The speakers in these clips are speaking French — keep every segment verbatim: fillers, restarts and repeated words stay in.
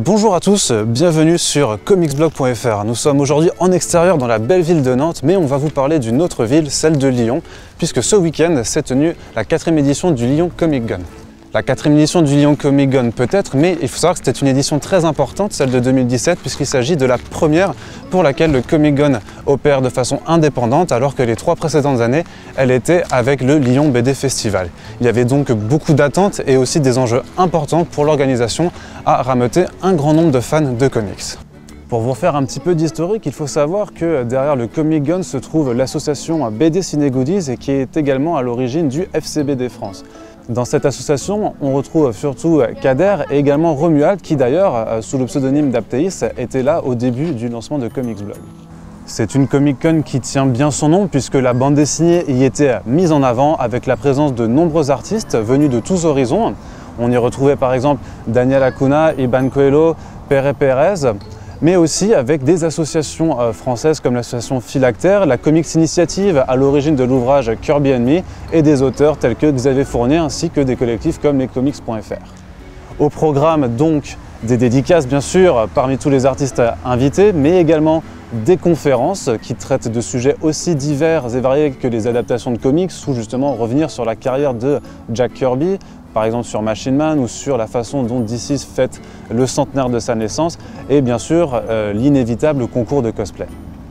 Bonjour à tous, bienvenue sur comicsblog point F R. Nous sommes aujourd'hui en extérieur dans la belle ville de Nantes, mais on va vous parler d'une autre ville, celle de Lyon, puisque ce week-end s'est tenue la quatrième édition du Lyon Comic Con. La quatrième édition du Lyon Comic Con peut-être, mais il faut savoir que c'était une édition très importante, celle de deux mille dix-sept, puisqu'il s'agit de la première pour laquelle le Comic Con opère de façon indépendante, alors que les trois précédentes années, elle était avec le Lyon B D Festival. Il y avait donc beaucoup d'attentes et aussi des enjeux importants pour l'organisation à rameuter un grand nombre de fans de comics. Pour vous faire un petit peu d'historique, il faut savoir que derrière le Comic Con se trouve l'association B D Ciné Goodies et qui est également à l'origine du F C B D France. Dans cette association, on retrouve surtout Kader et également Romuald qui d'ailleurs, sous le pseudonyme d'Aptéis, était là au début du lancement de Comicsblog. C'est une Comic Con qui tient bien son nom puisque la bande dessinée y était mise en avant avec la présence de nombreux artistes venus de tous horizons. On y retrouvait par exemple Daniel Acuna, Iban Coelho, Pere Pérez, mais aussi avec des associations euh, françaises comme l'association Philactère, la Comics Initiative à l'origine de l'ouvrage Kirby and Me et des auteurs tels que Xavier Fournier ainsi que des collectifs comme lescomics point F R. Au programme donc des dédicaces bien sûr parmi tous les artistes invités, mais également des conférences qui traitent de sujets aussi divers et variés que les adaptations de comics ou justement revenir sur la carrière de Jack Kirby, par exemple sur Machine Man ou sur la façon dont D C fête le centenaire de sa naissance et bien sûr euh, l'inévitable concours de cosplay.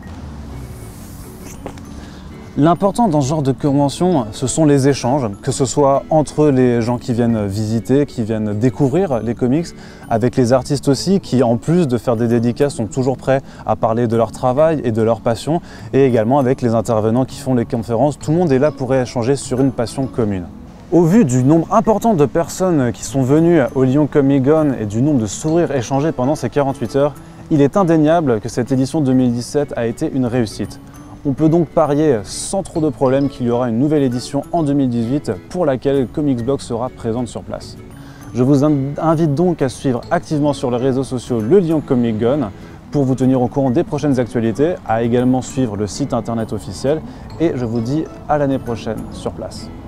L'important dans ce genre de convention, ce sont les échanges, que ce soit entre les gens qui viennent visiter, qui viennent découvrir les comics, avec les artistes aussi qui, en plus de faire des dédicaces, sont toujours prêts à parler de leur travail et de leur passion, et également avec les intervenants qui font les conférences. Tout le monde est là pour échanger sur une passion commune. Au vu du nombre important de personnes qui sont venues au Lyon Comic Con et du nombre de sourires échangés pendant ces quarante-huit heures, il est indéniable que cette édition deux mille dix-sept a été une réussite. On peut donc parier sans trop de problèmes qu'il y aura une nouvelle édition en deux mille dix-huit pour laquelle Comicsblog sera présente sur place. Je vous invite donc à suivre activement sur les réseaux sociaux le Lyon Comic Con pour vous tenir au courant des prochaines actualités, à également suivre le site internet officiel et je vous dis à l'année prochaine sur place.